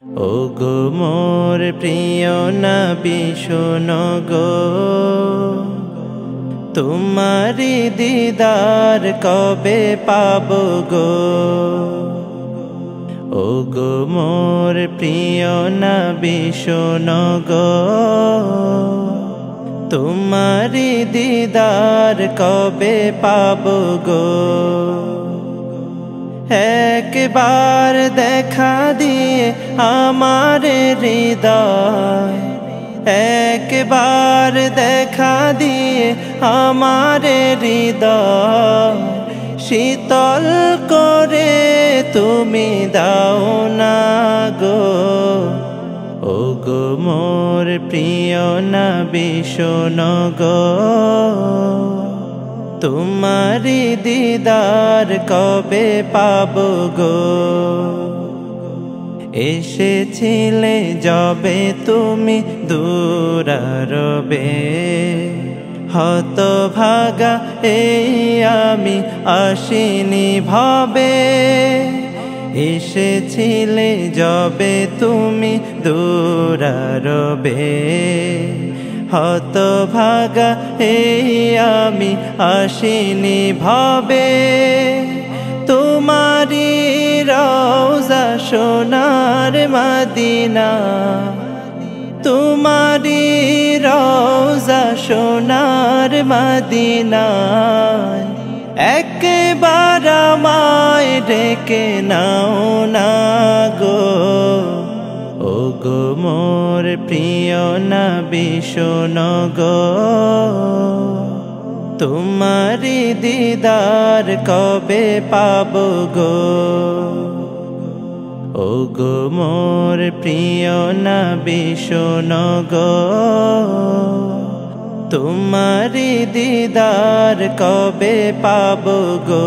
ওগো মোর প্রিয় নবী শোনো গো, তোমারি দিদার কবে পাবো গো। ওগো মোর প্রিয় নবী শোনো গো, তোমারি দিদার কবে পাবো গো। একবার দেখা দিয়ে আমার হৃদয়, একবার দেখা দিয়ে আমার হৃদয় শীতল করে তুমি দাও না গো। ওগো মোর প্রিয় নবী শোনো গো, তোমারি দিদার কবে পাবো গো। এসেছিলে যবে তুমি দূরারবে, হতভাগা এই আমি আসিনি ভবে। এসেছিলে যবে তুমি দূরারবে, হতভাগা এই আমি আসিনি ভবে। তোমারি রওজা সোনার মদিনা, তোমারি রওজা সোনার মদিনা, একবার আমায় ডেকে নাও না গো। ওগো মোর প্রিয় নবী শোনো গো, তোমারি দিদার কবে পাবো গো। ওগো মোর প্রিয় নবী শোনো গো, তোমারি দিদার কবে পাবো গো।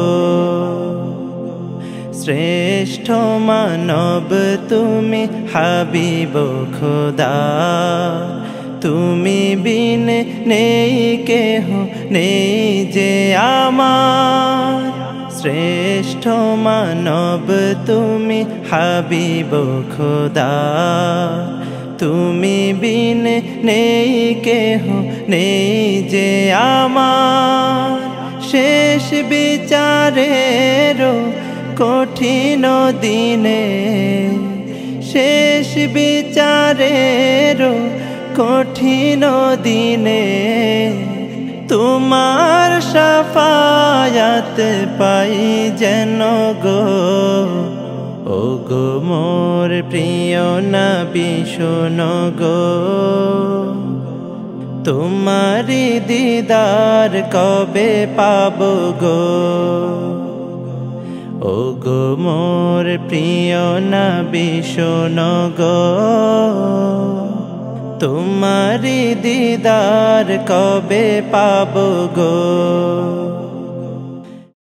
শ্রেষ্ঠ মানব তুমি হাবিব খোদা, তুমি বিন নেই কেহ নেই যে আমার। শ্রেষ্ঠ মানব তুমি হাবিব খোদা, তুমি বিন নেই কেহ নেই যে আমার। শেষ বিচারেরও কঠিন দিনে, শেষ বিচারেরও কঠিন দিনে, তোমার শাফায়াত পাই যেন গো। ওগো মোর প্রিয় নবী শোনো গো, তোমারি দিদার কবে পাবো গো। ওগো মোর প্রিয় নবী শোনো গো, তোমারি দিদার কবে পাবো গো।